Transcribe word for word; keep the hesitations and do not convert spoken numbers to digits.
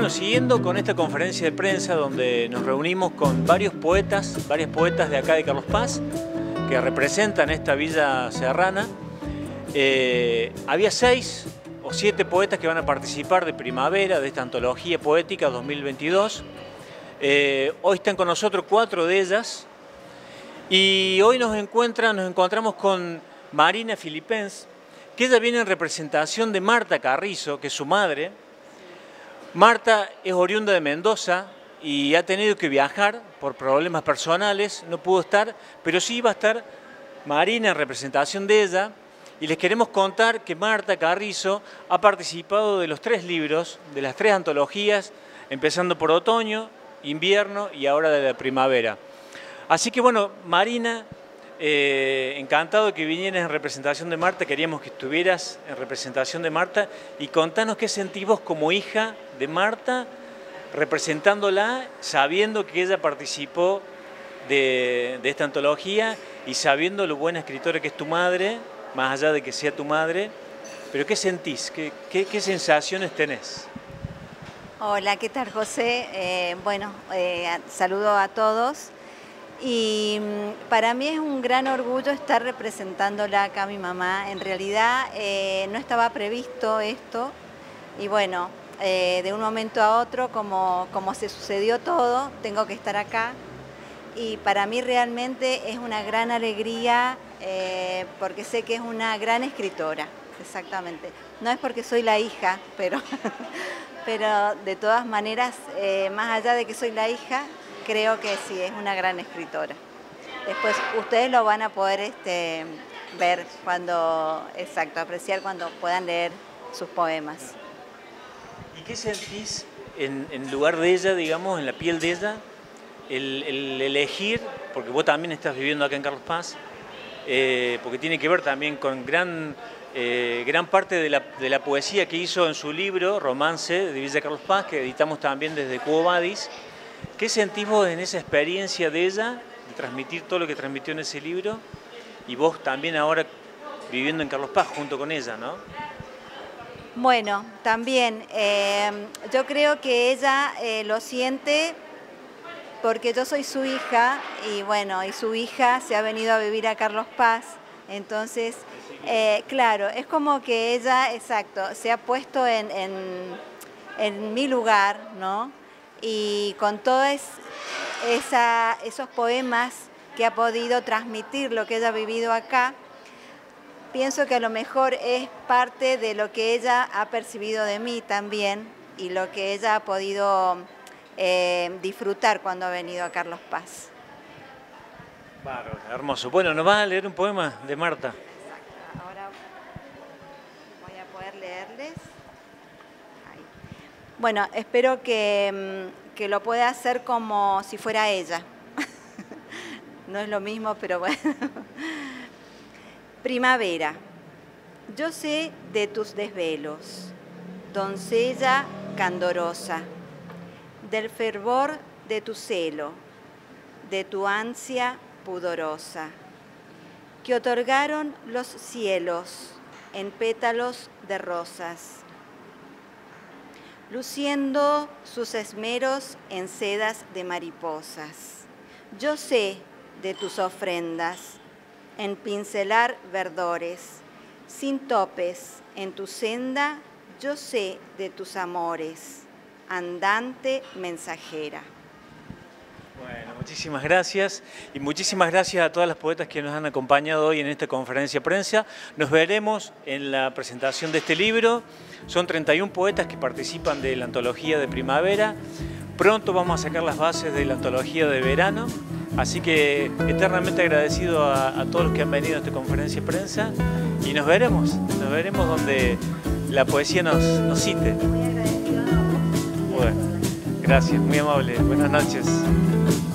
Bueno, siguiendo con esta conferencia de prensa donde nos reunimos con varios poetas, varios poetas de acá de Carlos Paz, que representan esta villa serrana, eh, había seis o siete poetas que van a participar de Primavera, de esta antología poética dos mil veintidós. Eh, hoy están con nosotros cuatro de ellas y hoy nos, encuentra, nos encontramos con Marina Filipens, que ella viene en representación de Marta Carrizo, que es su madre. Marta es oriunda de Mendoza y ha tenido que viajar por problemas personales, no pudo estar, pero sí iba a estar Marina en representación de ella. Y les queremos contar que Marta Carrizo ha participado de los tres libros, de las tres antologías, empezando por otoño, invierno y ahora de la primavera. Así que bueno, Marina, eh, encantado de que vinieras en representación de Marta, queríamos que estuvieras en representación de Marta y contanos qué sentís vos como hija de Marta, representándola, sabiendo que ella participó de, de esta antología y sabiendo lo buena escritora que es tu madre, más allá de que sea tu madre, pero ¿qué sentís? ¿Qué, qué, qué sensaciones tenés? Hola, ¿qué tal, José? Eh, bueno, eh, saludo a todos. Y para mí es un gran orgullo estar representándola acá a mi mamá. En realidad eh, no estaba previsto esto y bueno, eh, de un momento a otro, como, como se sucedió todo, tengo que estar acá. Y para mí realmente es una gran alegría eh, porque sé que es una gran escritora, exactamente. No es porque soy la hija, pero, pero de todas maneras, eh, más allá de que soy la hija, creo que sí, es una gran escritora. Después ustedes lo van a poder este, ver cuando, exacto, apreciar cuando puedan leer sus poemas. ¿Y qué sentís en, en lugar de ella, digamos, en la piel de ella, el, el elegir, porque vos también estás viviendo acá en Carlos Paz, eh, porque tiene que ver también con gran, eh, gran parte de la, de la poesía que hizo en su libro, Romance de Villa Carlos Paz, que editamos también desde Quo Vadis. ¿Qué sentís vos en esa experiencia de ella, de transmitir todo lo que transmitió en ese libro, y vos también ahora viviendo en Carlos Paz junto con ella, ¿no? Bueno, también eh, yo creo que ella eh, lo siente porque yo soy su hija y bueno, y su hija se ha venido a vivir a Carlos Paz, entonces, eh, claro, es como que ella, exacto, se ha puesto en, en, en mi lugar, ¿no? Y con todos esa, esos poemas que ha podido transmitir lo que ella ha vivido acá, pienso que a lo mejor es parte de lo que ella ha percibido de mí también y lo que ella ha podido eh, disfrutar cuando ha venido a Carlos Paz. Bárbaro, hermoso. Bueno, ¿nos vas a leer un poema de Marta? Exacto. Ahora voy a poder leerles. Bueno, espero que, que lo pueda hacer como si fuera ella. No es lo mismo, pero bueno. Primavera. Yo sé de tus desvelos, doncella candorosa, del fervor de tu celo, de tu ansia pudorosa, que otorgaron los cielos en pétalos de rosas, luciendo sus esmeros en sedas de mariposas. Yo sé de tus ofrendas, en pincelar verdores, sin topes en tu senda, yo sé de tus amores, andante mensajera. Bueno, muchísimas gracias y muchísimas gracias a todas las poetas que nos han acompañado hoy en esta conferencia de prensa. Nos veremos en la presentación de este libro. Son treinta y un poetas que participan de la antología de primavera. Pronto vamos a sacar las bases de la antología de verano. Así que eternamente agradecido a, a todos los que han venido a esta conferencia de prensa y nos veremos, nos veremos donde la poesía nos, nos cite. Muy agradecido a vos. Bueno, gracias, muy amable. Buenas noches.